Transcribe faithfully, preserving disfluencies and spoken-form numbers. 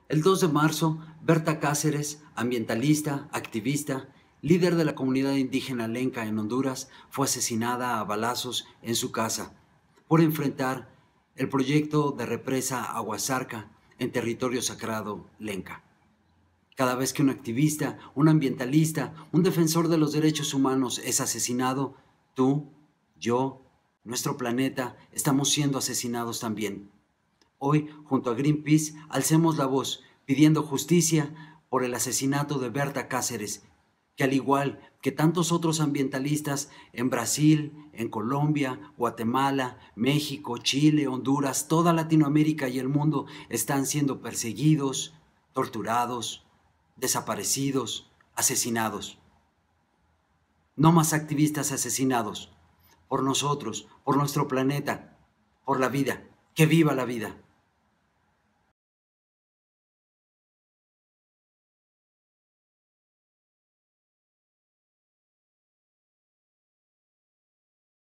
El dos de marzo, Berta Cáceres, ambientalista, activista, líder de la comunidad indígena lenca en Honduras, fue asesinada a balazos en su casa por enfrentar el proyecto de represa Aguasarca en territorio sagrado lenca. Cada vez que un activista, un ambientalista, un defensor de los derechos humanos es asesinado, tú, yo, nuestro planeta, estamos siendo asesinados también. Hoy, junto a Greenpeace, alcemos la voz pidiendo justicia por el asesinato de Berta Cáceres, que al igual que tantos otros ambientalistas en Brasil, en Colombia, Guatemala, México, Chile, Honduras, toda Latinoamérica y el mundo están siendo perseguidos, torturados, desaparecidos, asesinados. No más activistas asesinados por nosotros, por nuestro planeta, por la vida. ¡Que viva la vida!